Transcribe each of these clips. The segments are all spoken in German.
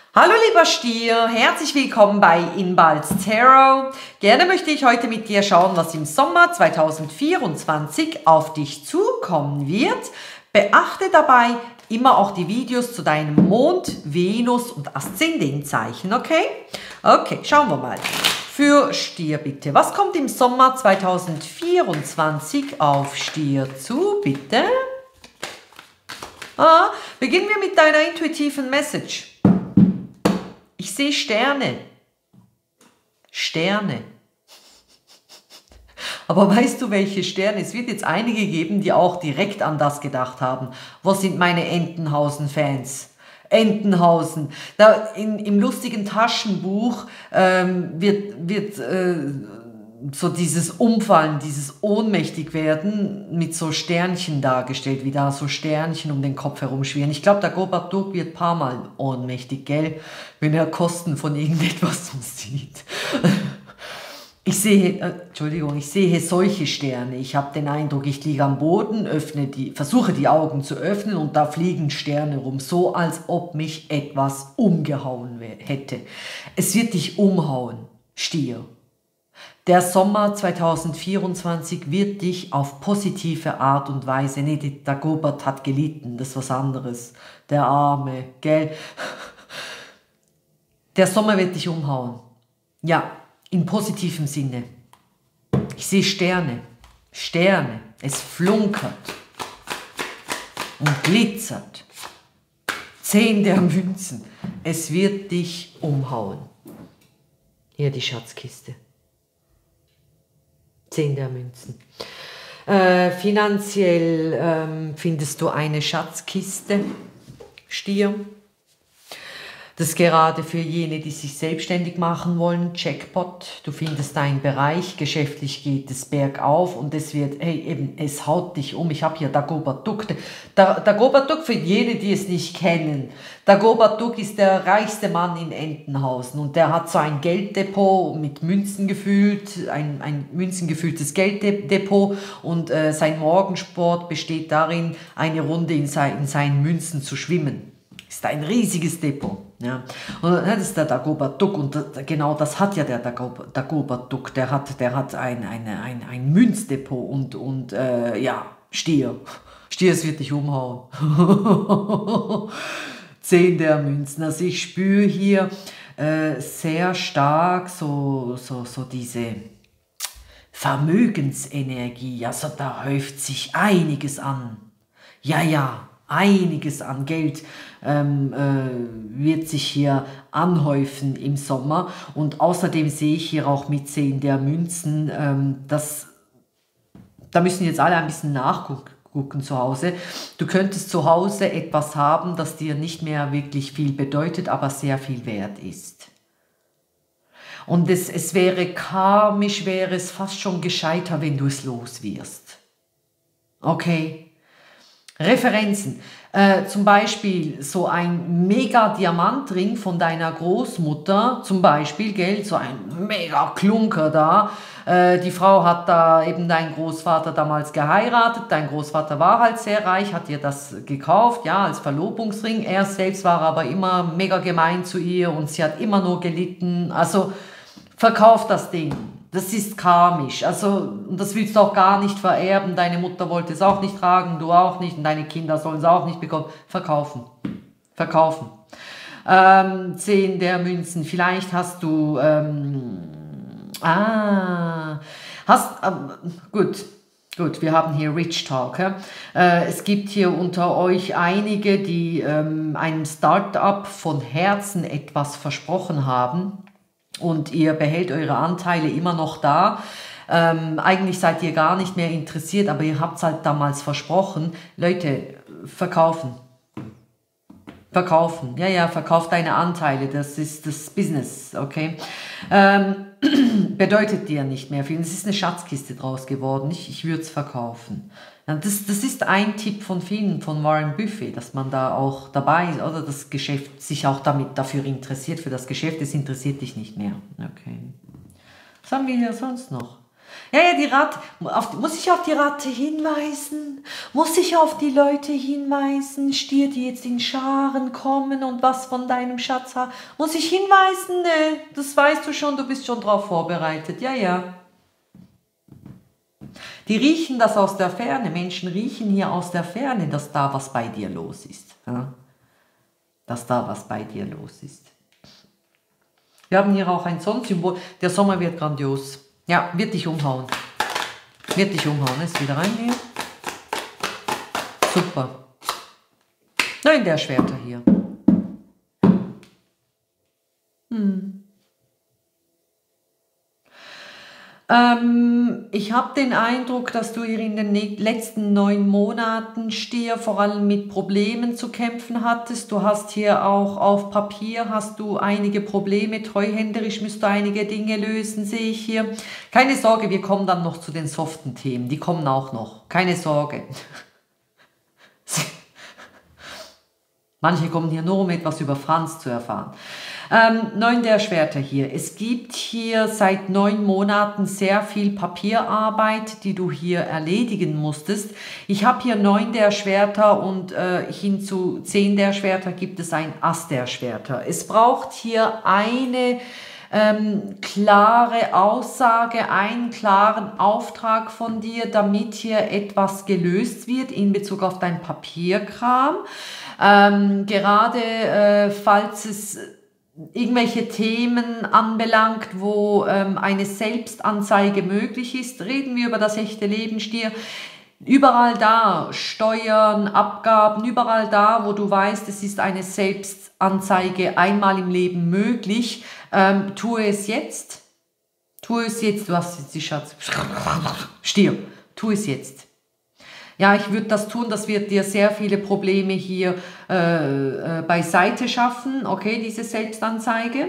Hallo lieber Stier, herzlich willkommen bei Inbal's Tarot. Gerne möchte ich heute mit dir schauen, was im Sommer 2024 auf dich zukommen wird. Beachte dabei immer auch die Videos zu deinem Mond, Venus und Aszendentzeichen, okay? Okay, schauen wir mal. Für Stier bitte. Was kommt im Sommer 2024 auf Stier zu, bitte? Beginnen wir mit deiner intuitiven Message. Ich sehe Sterne. Sterne. Aber weißt du, welche Sterne? Es wird jetzt einige geben, die auch direkt an das gedacht haben. Wo sind meine Entenhausen-Fans? Entenhausen. Da im lustigen Taschenbuch wird so dieses Umfallen, dieses Ohnmächtigwerden mit so Sternchen dargestellt, wie da so Sternchen um den Kopf herumschwirren. Ich glaube, der Gobatuk wird ein paar Mal ohnmächtig, gell? Wenn er Kosten von irgendetwas sieht. Ich sehe solche Sterne. Ich habe den Eindruck, ich liege am Boden, versuche die Augen zu öffnen und da fliegen Sterne rum, so als ob mich etwas umgehauen hätte. Es wird dich umhauen, Stier. Der Sommer 2024 wird dich auf positive Art und Weise, nee, der Gobert hat gelitten, das ist was anderes, der Arme, gell? Der Sommer wird dich umhauen, ja, in positivem Sinne. Ich sehe Sterne, Sterne, es flunkert und glitzert. 10 der Münzen, es wird dich umhauen. Hier die Schatzkiste. 10 der Münzen. Finanziell findest du eine Schatzkiste, Stier. Das ist gerade für jene, die sich selbstständig machen wollen, Jackpot. Du findest deinen Bereich, geschäftlich geht es bergauf und es wird, hey, eben, es haut dich um. Ich habe hier Dagobatuk. Dagobatuk, für jene, die es nicht kennen, Dagobatuk ist der reichste Mann in Entenhausen und der hat so ein Gelddepot mit Münzen gefüllt, ein münzengefülltes Gelddepot und sein Morgensport besteht darin, eine Runde in seinen Münzen zu schwimmen. Ist ein riesiges Depot. Ja. Und das ist der Dagobatuk und genau das hat ja der Dagobatuk. Der hat ein Münzdepot und ja, Stier. Stier, es wird dich umhauen. 10 der Münzen. Also ich spüre hier sehr stark so diese Vermögensenergie. Also da häuft sich einiges an. Ja. Einiges an Geld wird sich hier anhäufen im Sommer und außerdem sehe ich hier auch mit 10 der Münzen, da müssen jetzt alle ein bisschen nachgucken zu Hause. Du könntest zu Hause etwas haben, das dir nicht mehr wirklich viel bedeutet, aber sehr viel wert ist. Und es wäre karmisch, wäre es fast schon gescheiter, wenn du es los wirst. Okay? Referenzen, zum Beispiel so ein Mega-Diamantring von deiner Großmutter, zum Beispiel, gell, so ein Mega-Klunker da. Die Frau hat da eben deinen Großvater damals geheiratet, dein Großvater war halt sehr reich, hat ihr das gekauft, ja, als Verlobungsring. Er selbst war aber immer mega gemein zu ihr und sie hat immer nur gelitten, also verkauf das Ding. Das ist karmisch, also und das willst du auch gar nicht vererben, deine Mutter wollte es auch nicht tragen, du auch nicht und deine Kinder sollen es auch nicht bekommen. Verkaufen, verkaufen. 10 der Münzen, vielleicht hast du, gut, wir haben hier Rich Talk. Es gibt hier unter euch einige, die einem Start-up von Herzen etwas versprochen haben. Und ihr behält eure Anteile immer noch da. Eigentlich seid ihr gar nicht mehr interessiert, aber ihr habt es halt damals versprochen. Leute, verkaufen. Verkaufen. Ja, verkauf deine Anteile. Das ist das Business, okay? Bedeutet dir nicht mehr viel. Es ist eine Schatzkiste draus geworden. Ich würde es verkaufen. Ja, das ist ein Tipp von vielen, von Warren Buffett, dass man da auch dabei ist, oder das Geschäft sich auch dafür interessiert, für das Geschäft, es interessiert dich nicht mehr. Okay. Was haben wir hier sonst noch? Ja, ja, die Ratte. Muss ich auf die Ratte hinweisen? Muss ich auf die Leute hinweisen? Stier, die jetzt in Scharen kommen und was von deinem Schatz haben? Muss ich hinweisen? Nee, das weißt du schon, du bist schon drauf vorbereitet. Ja, ja. Die riechen das aus der Ferne. Menschen riechen hier aus der Ferne, dass da was bei dir los ist. Ja? Dass da was bei dir los ist. Wir haben hier auch ein Sonnensymbol. Der Sommer wird grandios. Ja, wird dich umhauen. Wird dich umhauen. Ist wieder rein hier. Super. Nein, der Schwerter hier. Ich habe den Eindruck, dass du hier in den letzten 9 Monaten, Stier, vor allem mit Problemen zu kämpfen hattest. Du hast hier auch auf Papier, hast du einige Probleme, treuhänderisch müsst du einige Dinge lösen, sehe ich hier. Keine Sorge, wir kommen dann noch zu den soften Themen, die kommen auch noch. Keine Sorge. Manche kommen hier nur, um etwas über Franz zu erfahren. 9 der Schwerter hier. Es gibt hier seit 9 Monaten sehr viel Papierarbeit, die du hier erledigen musstest. Ich habe hier 9 der Schwerter und hin zu 10 der Schwerter gibt es ein Ass der Schwerter. Es braucht hier eine klare Aussage, einen klaren Auftrag von dir, damit hier etwas gelöst wird in Bezug auf dein Papierkram. Gerade falls es irgendwelche Themen anbelangt, wo eine Selbstanzeige möglich ist, reden wir über das echte Leben, Stier. Überall da, Steuern, Abgaben, überall da, wo du weißt, es ist eine Selbstanzeige einmal im Leben möglich, tue es jetzt. Tu es jetzt, du hast jetzt die Schatz. Stier, tu es jetzt. Ja, ich würde das tun, das wird dir sehr viele Probleme hier beiseite schaffen, okay, diese Selbstanzeige.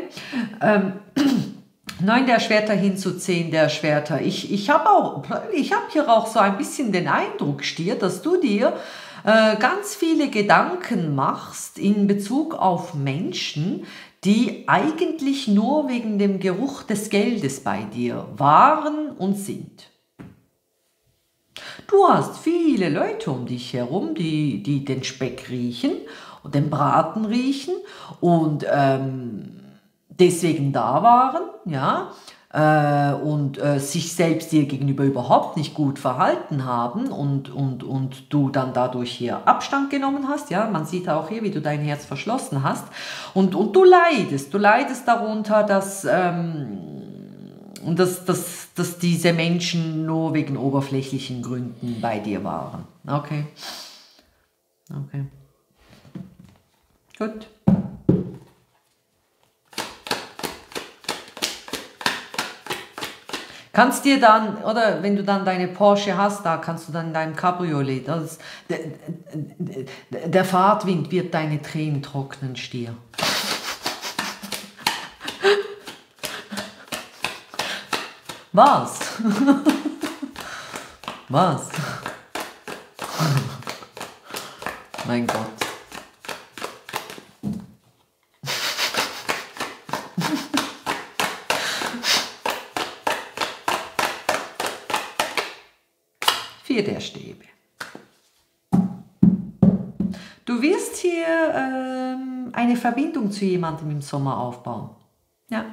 9 der Schwerter hin zu 10 der Schwerter. Ich habe hier auch so ein bisschen den Eindruck, Stier, dass du dir ganz viele Gedanken machst in Bezug auf Menschen, die eigentlich nur wegen dem Geruch des Geldes bei dir waren und sind. Du hast viele Leute um dich herum, die den Speck riechen und den Braten riechen und deswegen da waren, ja, und sich selbst dir gegenüber überhaupt nicht gut verhalten haben und du dann dadurch hier Abstand genommen hast, ja, man sieht auch hier, wie du dein Herz verschlossen hast und du leidest darunter, dass diese Menschen nur wegen oberflächlichen Gründen bei dir waren. Okay. Okay. Gut. Kannst dir dann, oder wenn du dann deine Porsche hast, da kannst du dann in deinem Cabriolet, der Fahrtwind wird deine Tränen trocknen, Stier. Was? Was? Mein Gott. Vier der Stäbe. Du wirst hier eine Verbindung zu jemandem im Sommer aufbauen. Ja.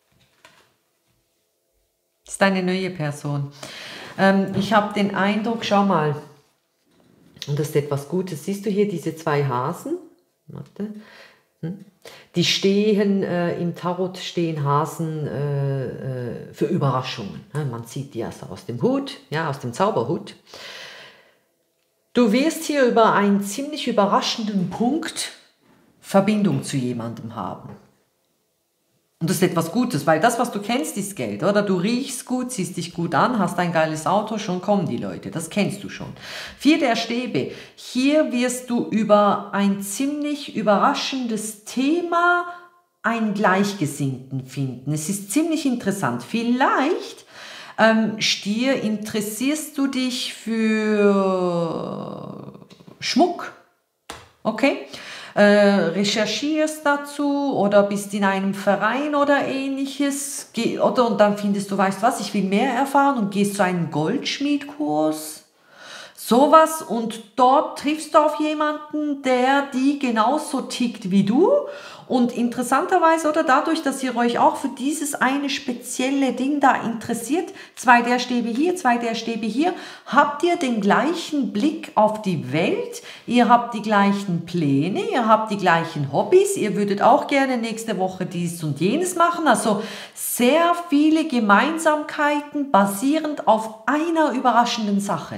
Das ist eine neue Person. Ich habe den Eindruck, schau mal, und das ist etwas Gutes. Siehst du hier diese 2 Hasen? Warte. Die stehen, im Tarot stehen Hasen für Überraschungen. Man sieht die also aus dem Hut, ja, aus dem Zauberhut. Du wirst hier über einen ziemlich überraschenden Punkt Verbindung zu jemandem haben. Und das ist etwas Gutes, weil das, was du kennst, ist Geld, oder? Du riechst gut, siehst dich gut an, hast ein geiles Auto, schon kommen die Leute, das kennst du schon. 4 der Stäbe, hier wirst du über ein ziemlich überraschendes Thema einen Gleichgesinnten finden. Es ist ziemlich interessant. Vielleicht, Stier, interessierst du dich für Schmuck, okay? recherchierst dazu oder bist in einem Verein oder ähnliches, und dann findest du, weißt was, ich will mehr erfahren und gehst zu einem Goldschmiedkurs. Sowas, und dort triffst du auf jemanden, die genauso tickt wie du, und interessanterweise, oder dadurch, dass ihr euch auch für dieses eine spezielle Ding da interessiert, 2 der Stäbe hier, 2 der Stäbe hier, habt ihr den gleichen Blick auf die Welt, ihr habt die gleichen Pläne, ihr habt die gleichen Hobbys, ihr würdet auch gerne nächste Woche dies und jenes machen, also sehr viele Gemeinsamkeiten basierend auf einer überraschenden Sache.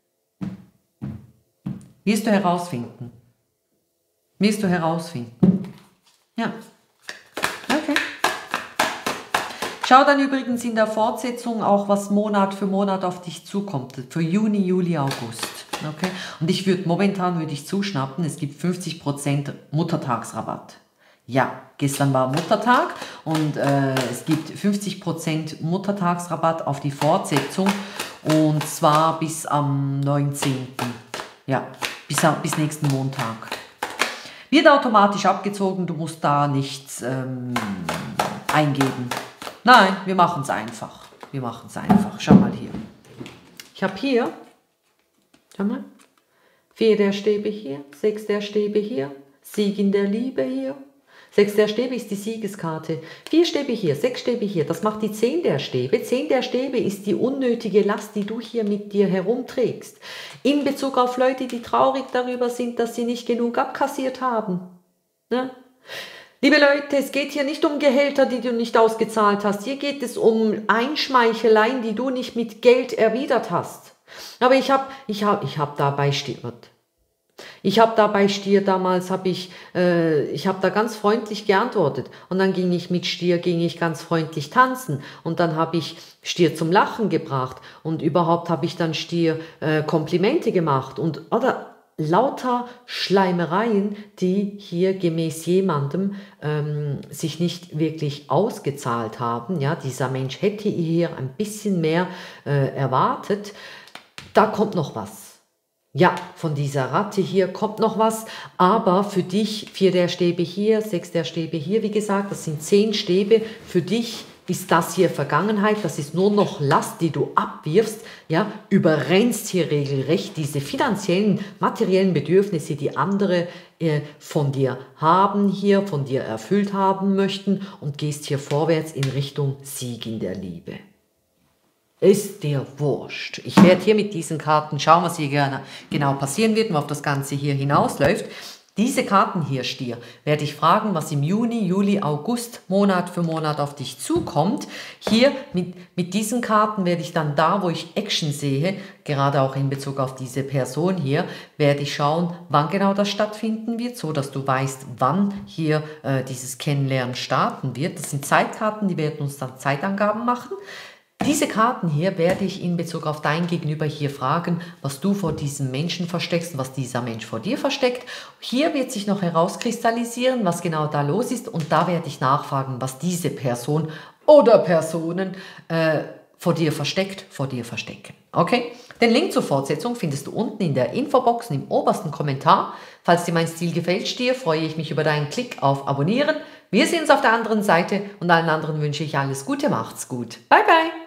Wirst du herausfinden. Wirst du herausfinden. Ja. Okay. Schau dann übrigens in der Fortsetzung auch, was Monat für Monat auf dich zukommt. Für Juni, Juli, August. Okay. Und momentan würde ich zuschnappen, es gibt 50% Muttertagsrabatt. Ja, gestern war Muttertag und es gibt 50% Muttertagsrabatt auf die Fortsetzung, und zwar bis am 19. Ja. Bis nächsten Montag. Wird automatisch abgezogen, du musst da nichts eingeben. Nein, wir machen es einfach. Wir machen es einfach. Schau mal hier. Ich habe hier, schau mal, 4 der Stäbe hier, 6 der Stäbe hier, Sieg in der Liebe hier. 6 der Stäbe ist die Siegeskarte. 4 Stäbe hier, 6 Stäbe hier. Das macht die 10 der Stäbe. 10 der Stäbe ist die unnötige Last, die du hier mit dir herumträgst. In Bezug auf Leute, die traurig darüber sind, dass sie nicht genug abkassiert haben. Ne? Liebe Leute, es geht hier nicht um Gehälter, die du nicht ausgezahlt hast. Hier geht es um Einschmeicheleien, die du nicht mit Geld erwidert hast. Aber ich hab dabei stirbt. Ich habe da bei Stier damals, ich habe da ganz freundlich geantwortet, und dann ging ich mit Stier ganz freundlich tanzen, und dann habe ich Stier zum Lachen gebracht, und überhaupt habe ich dann Stier Komplimente gemacht, und oder lauter Schleimereien, die hier gemäß jemandem sich nicht wirklich ausgezahlt haben. Ja, dieser Mensch hätte hier ein bisschen mehr erwartet. Da kommt noch was. Ja, von dieser Ratte hier kommt noch was, aber für dich 4 der Stäbe hier, 6 der Stäbe hier, wie gesagt, das sind 10 Stäbe. Für dich ist das hier Vergangenheit, das ist nur noch Last, die du abwirfst, ja, überrennst hier regelrecht diese finanziellen, materiellen Bedürfnisse, die andere von dir haben hier, von dir erfüllt haben möchten, und gehst hier vorwärts in Richtung Sieg in der Liebe. Ist dir wurscht. Ich werde hier mit diesen Karten schauen, was hier genau passieren wird und auf das Ganze hier hinausläuft. Diese Karten hier, Stier, werde ich fragen, was im Juni, Juli, August Monat für Monat auf dich zukommt. Hier mit diesen Karten werde ich dann da, wo ich Action sehe, gerade auch in Bezug auf diese Person hier, werde ich schauen, wann genau das stattfinden wird, so dass du weißt, wann hier dieses Kennenlernen starten wird. Das sind Zeitkarten, die werden uns dann Zeitangaben machen. Diese Karten hier werde ich in Bezug auf dein Gegenüber hier fragen, was du vor diesem Menschen versteckst und was dieser Mensch vor dir versteckt. Hier wird sich noch herauskristallisieren, was genau da los ist, und da werde ich nachfragen, was diese Person oder Personen vor dir verstecken. Okay? Den Link zur Fortsetzung findest du unten in der Infobox im obersten Kommentar. Falls dir mein Stil gefällt, Stier, freue ich mich über deinen Klick auf Abonnieren. Wir sehen uns auf der anderen Seite, und allen anderen wünsche ich alles Gute, macht's gut. Bye, bye!